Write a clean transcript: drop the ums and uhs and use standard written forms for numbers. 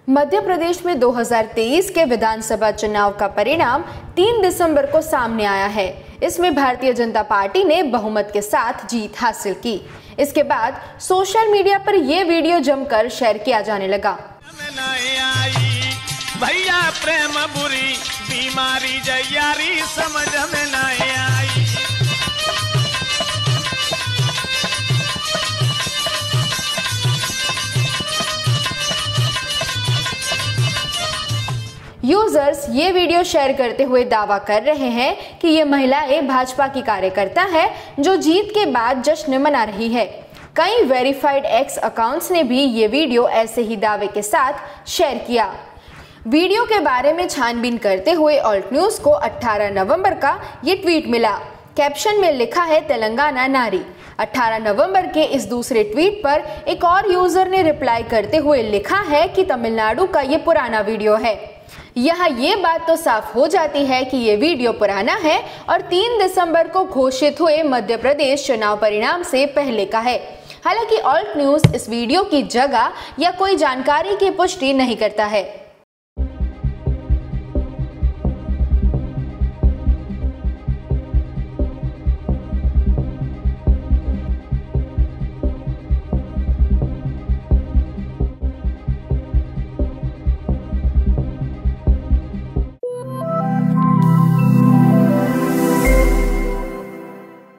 मध्य प्रदेश में 2023 के विधानसभा चुनाव का परिणाम 3 दिसंबर को सामने आया है। इसमें भारतीय जनता पार्टी ने बहुमत के साथ जीत हासिल की। इसके बाद सोशल मीडिया पर यह वीडियो जमकर शेयर किया जाने लगा। भैया प्रेम बुरी बीमारी जयारी समझ में न आई। यूजर्स ये वीडियो शेयर करते हुए दावा कर रहे हैं कि ये महिलाएं भाजपा की कार्यकर्ता है जो जीत के बाद जश्न मना रही है। कई वेरीफाइड एक्स अकाउंट्स ने भी ये वीडियो ऐसे ही दावे के साथ शेयर किया। वीडियो के बारे में छानबीन करते हुए ऑल्ट न्यूज को 18 नवंबर का ये ट्वीट मिला। कैप्शन में लिखा है तेलंगाना नारी। 18 नवंबर के इस दूसरे ट्वीट पर एक और यूजर ने रिप्लाई करते हुए लिखा है कि तमिलनाडु का ये पुराना वीडियो है। यहाँ ये बात तो साफ हो जाती है कि ये वीडियो पुराना है और 3 दिसंबर को घोषित हुए मध्य प्रदेश चुनाव परिणाम से पहले का है। हालांकि ऑल्ट न्यूज इस वीडियो की जगह या कोई जानकारी की पुष्टि नहीं करता है।